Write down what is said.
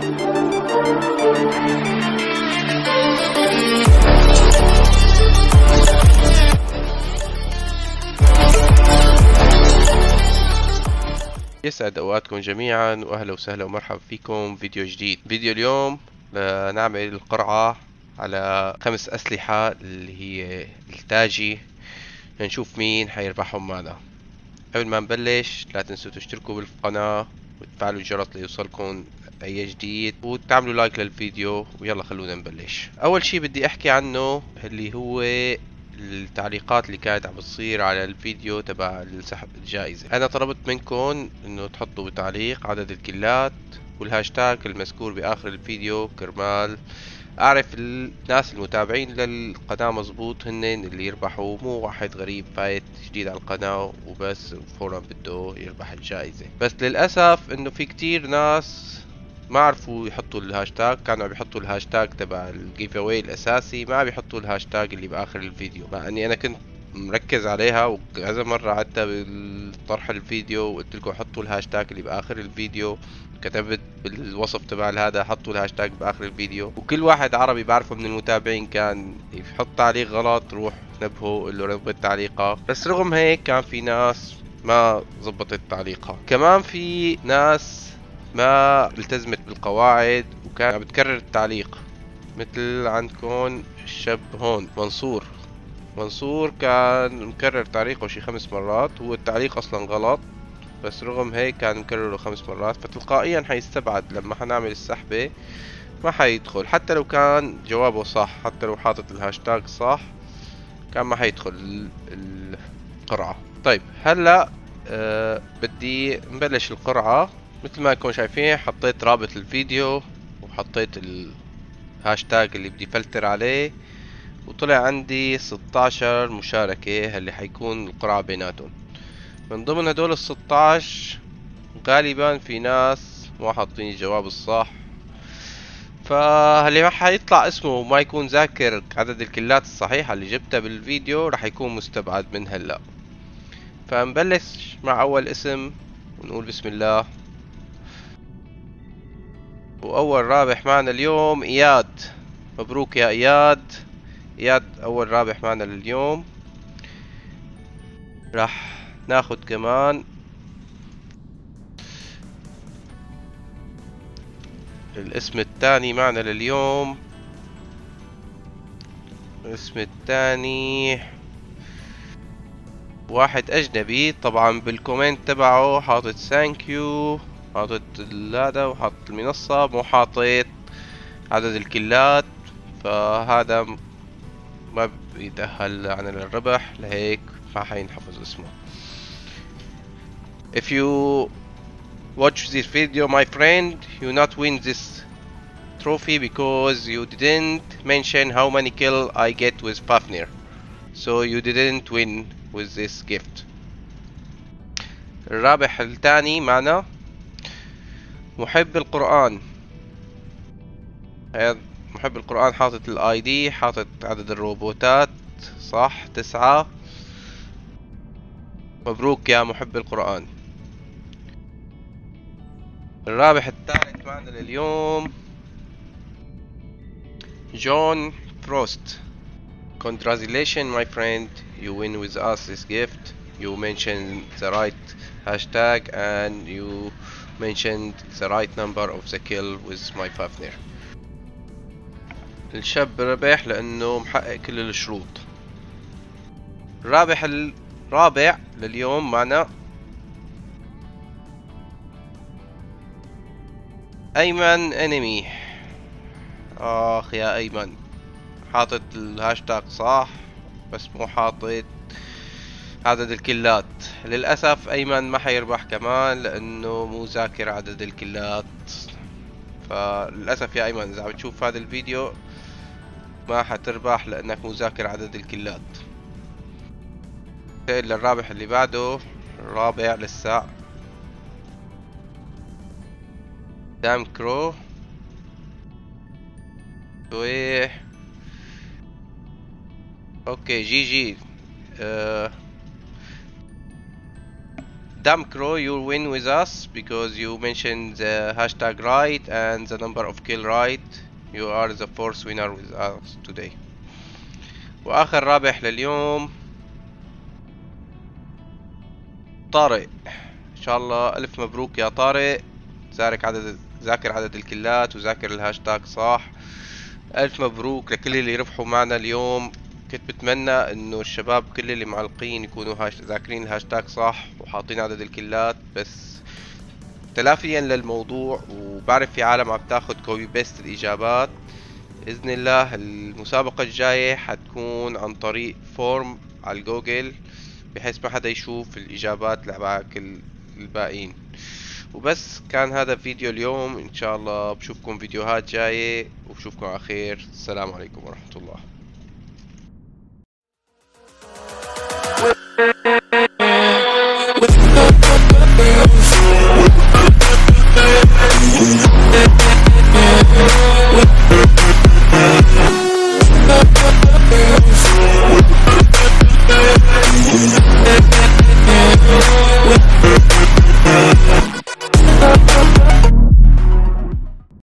يسعد اوقاتكم جميعا واهلا وسهلا ومرحبا فيكم فيديو جديد. فيديو اليوم نعمل القرعة على 5 اسلحة اللي هي التاجي، لنشوف مين حيربحهم معنا. قبل ما نبلش لا تنسوا تشتركوا بالقناة وتفعلوا الجرس ليوصلكم اي جديد وتعملوا لايك للفيديو، ويلا خلونا نبلش. اول شي بدي احكي عنه اللي هو التعليقات اللي كانت عم بتصير على الفيديو تبع السحب الجائزة. انا طلبت منكم انه تحطوا بتعليق عدد الكيلات والهاشتاج المذكور باخر الفيديو، كرمال اعرف الناس المتابعين للقناة مزبوط هن اللي يربحوا، مو واحد غريب فايت جديد على القناة وبس فورا بده يربح الجائزة. بس للأسف انه في كتير ناس ما عرفوا يحطوا الهاشتاج، كانوا عم يحطوا الهاشتاج تبع الجيف اواي الاساسي، ما عم يحطوا الهاشتاج اللي باخر الفيديو، مع اني انا كنت مركز عليها وكذا مرة عدتها بالطرح الفيديو وقلت لكم حطوا الهاشتاج اللي باخر الفيديو، كتبت بالوصف تبع هذا حطوا الهاشتاج باخر الفيديو، وكل واحد عربي بعرفه من المتابعين كان يحط تعليق غلط روح نبهه قل له ربط تعليقك. بس رغم هيك كان في ناس ما زبطت تعليقها، كمان في ناس ما التزمت بالقواعد وكان عم بتكرر التعليق، مثل عندكم الشاب هون منصور كان مكرر تعليقه شي 5 مرات، هو التعليق اصلا غلط بس رغم هيك كان مكرره 5 مرات، فتلقائيا حيستبعد لما حنعمل السحبة، ما حيدخل حتى لو كان جوابه صح، حتى لو حاطط الهاشتاج صح كان ما حيدخل القرعة. طيب هلا بدي نبلش القرعة. مثل ما انكم شايفين حطيت رابط الفيديو وحطيت الهاشتاج اللي بدي فلتر عليه، وطلع عندي 16 مشاركة اللي حيكون القرعة بيناتهم. من ضمن هدول ال16 غالبا في ناس ما حاطين الجواب الصح، فاللي ما حيطلع اسمه وما يكون ذاكر عدد الكلات الصحيحة اللي جبتها بالفيديو رح يكون مستبعد من هلا. فنبلش مع اول اسم ونقول بسم الله. واول رابح معنا اليوم اياد، مبروك يا اياد. اياد اول رابح معنا لليوم. راح ناخد كمان الاسم الثاني معنا لليوم. الاسم الثاني واحد اجنبي، طبعا بالكومنت تبعه حاطط ثانك يو، حاطط هذا وحاطط المنصة، مو حاطط عدد الكلات، فهذا ما بيتأهل عن الربح، لهيك ما حينحفظ اسمه. If you watch this video my friend, you not win this trophy because you didn't mention how many kill I get with Fafnir, so you didn't win with this gift. الرابح الثاني معنا محب القرآن. هذا محب القرآن حاطط الاي دي، حاطط عدد الروبوتات صح 9. مبروك يا محب القرآن. الرابح الثالث معنا لليوم جون فروست. Congratulations my friend, you win with us this gift. You mentioned the right hashtag and you mentioned the right number of the kill with my Fafnir. الشاب ربح لانه محقق كل الشروط. الرابح الرابع لليوم معنا ايمن انمي. اخ يا ايمن، حاطط الهاشتاج صح بس مو حاطط عدد الكلات. للأسف أيمن ما حيربح كمان لأنه مو ذاكر عدد الكلات، فللأسف يا أيمن إذا عم تشوف هذا الفيديو ما حتربح لأنك مو ذاكر عدد الكلات. للرابح اللي بعده الرابع لسه دام كرو. اوكي جي Damn Crow, you win with us because you mentioned the hashtag right and the number of kill right. You are the fourth winner with us today. واخر رابح لليوم طارق. ان شاء الله الف مبروك يا طارق. ذاكر عدد الكلات وذاكر الهاشتاج صح. الف مبروك لكل اللي ربحوا معنا اليوم. كنت بتمنى انه الشباب كل اللي معلقين يكونوا ذاكرين الهاشتاج صح وحاطين عدد الكلات، بس تلافيا للموضوع وبعرف في عالم عم تاخد كوبي بيست الاجابات. باذن الله المسابقة الجاية حتكون عن طريق فورم على الجوجل بحيث ما حدا يشوف الاجابات لباقي الباقيين. وبس كان هذا فيديو اليوم، ان شاء الله بشوفكم فيديوهات جاية وبشوفكم على خير. السلام عليكم ورحمة الله.